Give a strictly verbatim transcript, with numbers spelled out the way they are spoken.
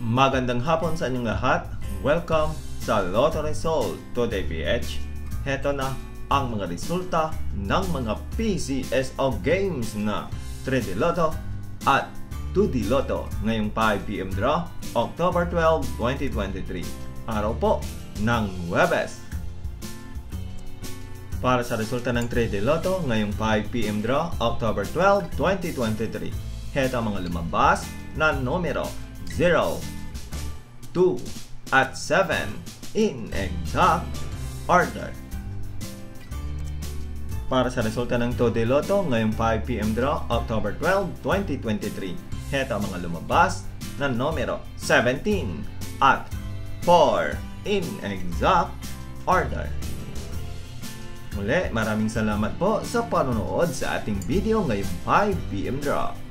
Magandang hapon sa inyong lahat. Welcome sa Lotto Result Today P H. Heto na ang mga resulta ng mga P C S O games na three D Lotto at two D Lotto ngayong five p m draw, October twelfth, twenty twenty-three. Araw po ng Huwebes. Para sa resulta ng three D Lotto ngayong five p m draw, October twelfth, twenty twenty-three. Heto ang mga lumabas na numero zero, two, at seven in exact order. Para sa resulta ng two D Lotto ngayong five p m draw, October twelfth, twenty twenty-three. Heto ang mga lumabas na numero seventeen at four in exact order. Muli, maraming salamat po sa panonood sa ating video ngayong five p m draw.